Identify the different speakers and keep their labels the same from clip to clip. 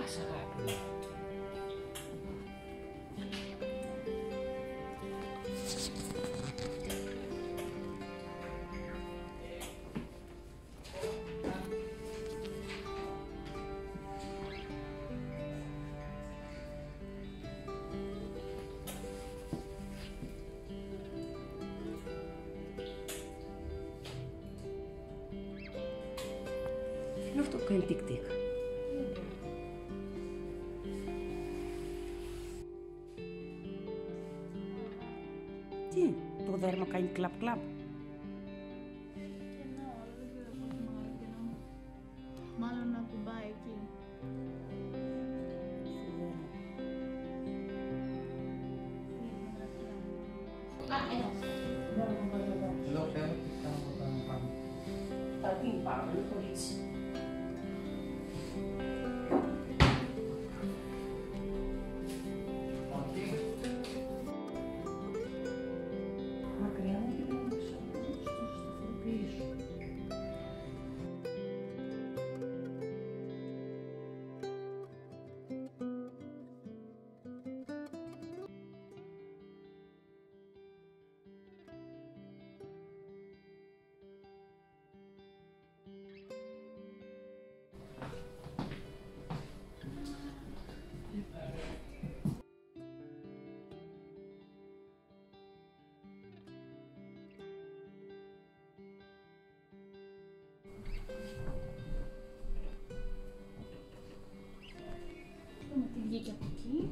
Speaker 1: πας, αγάπη μου. Τι είναι αυτό που κάνει τικ-τικ? Τι, το δέρμα κάνει κλαπ-κλαπ.
Speaker 2: Μάλλον να κουμπάει εκεί.
Speaker 1: Εδώ πέρα τι κάνω όταν πάμε. Θα την πάμε, είναι κορίτσι. Μακριά μου και να στο σταθεροποιήσω.
Speaker 2: Τι βγήκε από εκεί.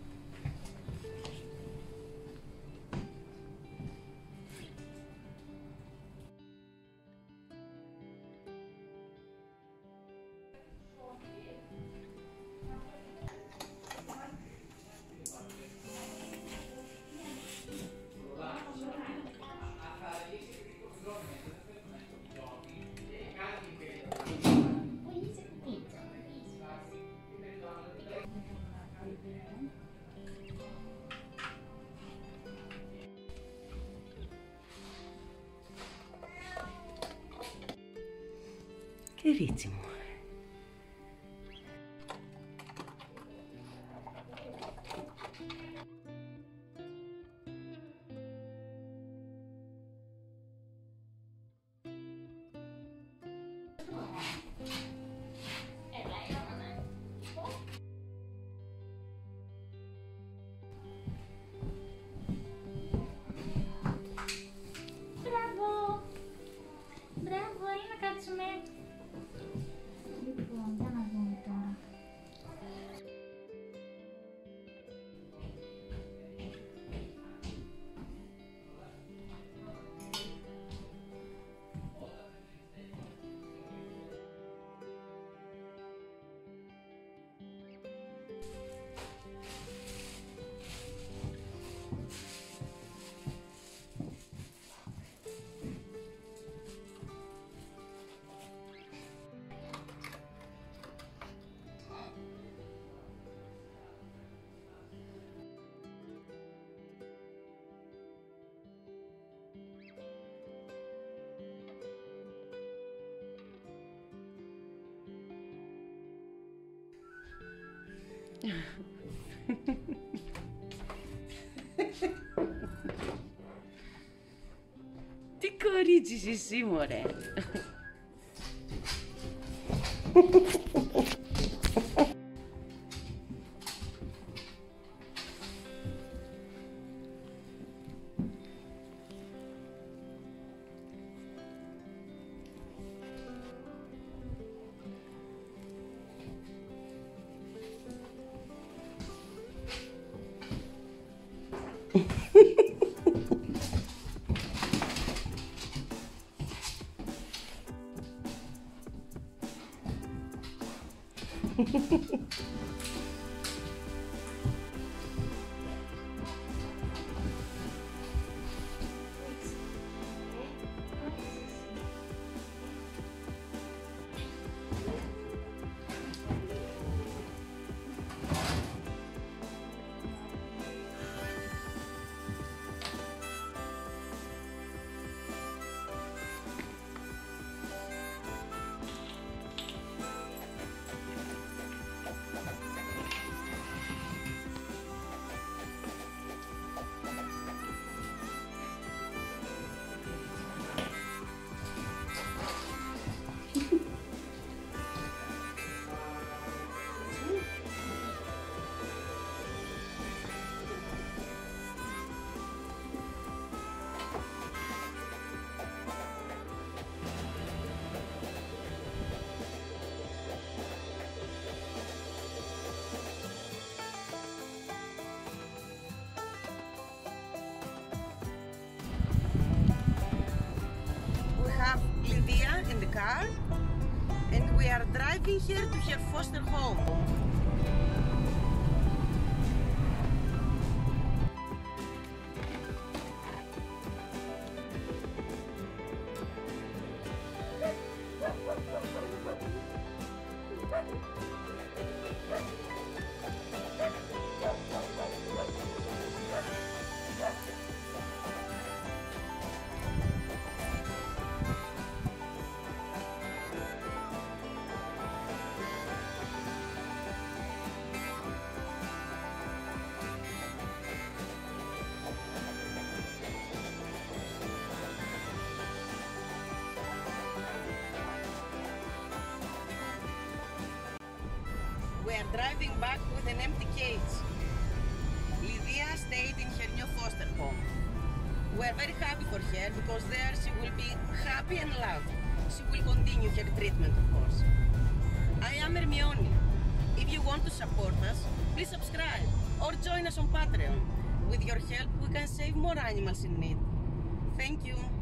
Speaker 1: Κορίτσι μου.
Speaker 2: Μπράβο! Μπράβο, έλα να κάτσουμε. Λοιπόν, για να δούμε τώρα.
Speaker 1: Τι κορίτσι είσαι εσύ, μωρέ.
Speaker 3: car and we are driving her to her foster home. We are driving back with an empty cage. Lydia stayed in her new foster home. We are very happy for her because there she will be happy and loved. She will continue her treatment, of course. I am Hermione. If you want to support us, please subscribe or join us on Patreon. With your help, we can save more animals in need. Thank you.